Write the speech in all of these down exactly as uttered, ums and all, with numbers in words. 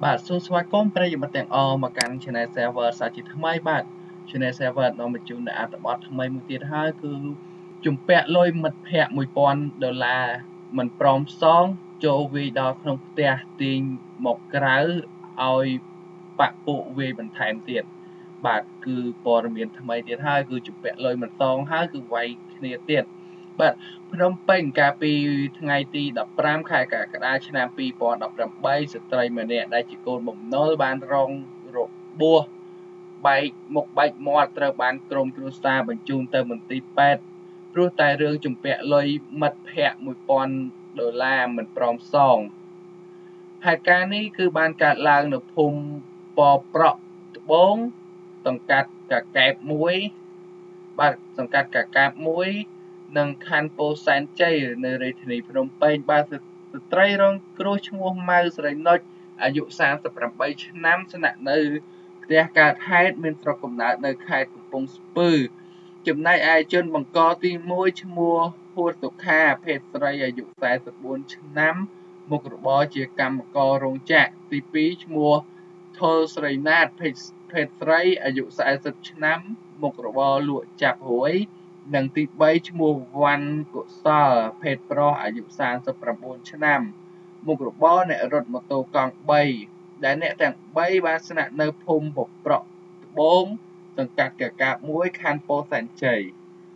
បាទសួស្តីគមប្រិយមិត្តទាំងអស់មកកាន់ Channel Server សាជាថ្មីបាទ Channel Server នាំមកជូននូវអត្ថបទថ្មីមួយទៀតហើយគឺជំពាក់លុយមិត្តភ័ក្តិមួយពាន់ដុល្លារមិនព្រមសងចូលវាយដល់ក្នុងផ្ទះទាញមកក្រៅឲ្យបាក់ពួកវាយបន្ថែមទៀតបាទគឺព័ត៌មានថ្មីទៀតហើយគឺជំពាក់លុយមិនសងហើយគឺវាយគ្នាទៀតបាទភ្នំពេញកាលពីថ្ងៃទីដប់ប្រាំខែកក្កដាឆ្នាំពីរពាន់ដប់ប្រាំបីស្ត្រីម្នាក់ដែលជាកូនបំណុលបានរងរបួសបែកមុខបែកមាត់ត្រូវបានក្រុមគ្រួសារបញ្ជូនទៅមន្ទីរពេទ្យព្រោះតែរឿងជំពាក់លុយមិត្តភ័ក្តិមួយពាន់ដុល្លារមិនព្រមសងហេតុការណ៍នេះគឺបានកើតឡើងនៅភូមិពប្រក់ត្បូងសង្កាត់កាកែបមួយបាទសង្កាត់កាកែបមួយនិងខណ្ឌពោធិ៍សែនជ័យនៅរាជធានីភ្នំពេញបាទស្ត្រីរងគ្រោះឈ្មោះម៉ៅស្រីនុចអាយុសាមសិបប្រាំបីឆ្នាំស្នាក់នៅផ្ទះកើតហេតុមានស្រុកកំណើតនៅខេត្តកំពង់ស្ពឺចំណែកឯជនបង្កទីមួយឈ្មោះហួតសុខាភេទស្រីអាយុសែនសិបបួនឆ្នាំមុខរបរជាកម្មកររោងចក្រទីពីរឈ្មោះថុលស្រីណាតភេទភេទស្រីអាយុសែនសិបឆ្នាំមុខរបរលក់ចាប់រួយនិងទីបីឈ្មោះវ៉ាន់កុសលភេទប្រុសអាយុសាមសិបប្រាំបួនឆ្នាំមុខរបរអ្នករត់ម៉ូតូកង់បីដែលអ្នកទាំងបីបានស្នាក់នៅភូមិពប្រក់ត្បូងសង្កាត់កាកាបមួយខណ្ឌពោធិ៍សែនជ័យ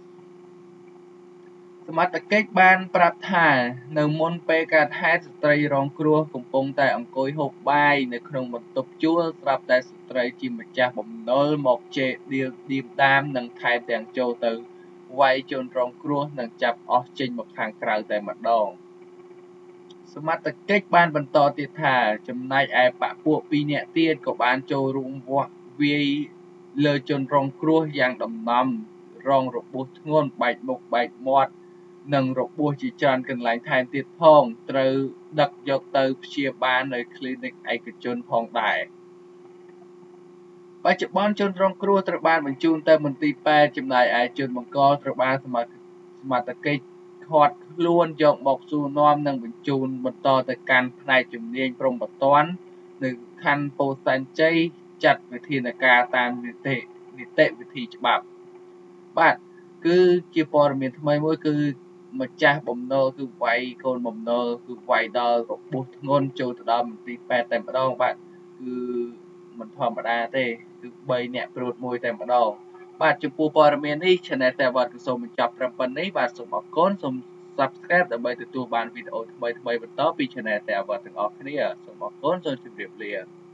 សមត្ថកិច្ចបានប្រាប់ថានៅមុនពេលកើតហេតុស្ត្រីរងគ្រោះកំពុងតែអង្គុយហូបបាយនៅក្នុងបន្ទប់ជួលស្រាប់តែស្ត្រីជាម្ចាស់បំណុលមកជេរឌៀលឌៀមដាមនិងថែមទាំងចូលទៅវាយជនរងគ្រោះនិងចាប់អស់ចេញមកខាងក្រៅតែម្ដងសមត្ថកិច្ចបានបន្តទៀតថាចំណែកឯបកពួកពីរនាក់ទៀតក៏បានចូលរួមវាស់វាយលើជនរងគ្រោះយ៉ាងដំណំរងរបួសធ្ងន់បែកមុខបែកមាត់និងរបួសជាច្រើនកន្លែងថែមទៀតផងត្រូវដឹកយកទៅព្យាបាលនៅគ្លីនិកឯកជនផងដែរបច្ចុប្បន្នជនរងគ្រោះត្រូវបានបញ្ជូនទៅមន្ទីរពេទ្យចំណែកឯជនបង្កត្រូវបានសមត្ថកិច្ចឃាត់ខ្លួនយកមកសួរនាំនិងបញ្ជូនបន្តទៅកាន់ផ្នែកជំនាញព្រំប្រទាននៅខណ្ឌពោធិ៍សែនជ័យចាត់វិធានការតាមនីតិនីតិវិធីច្បាប់បាទគឺជាព័ត៌មានថ្មីមួយគឺម្ចាស់បំណុលគឺវាយកូនបំណុលគឺវាយដល់របួសធ្ងន់ចូលទៅដល់មន្ទីរពេទ្យតែម្ដងបាទគឺមិនធម្មតាទេគឺបីនាក់ព្រួតមួយតែម្ដងបាទចំពោះព័ត៌មាននេះ Channel Server គឺសូមបញ្ចប់ត្រឹមប៉ុណ្នេះបាទសូមអរគុណសូម Subscribe ដើម្បីទទួលបានវីដេអូថ្មីៗបន្តពី Channel Server ទាំងអស់គ្នាសូមអរគុណសូមជម្រាបលា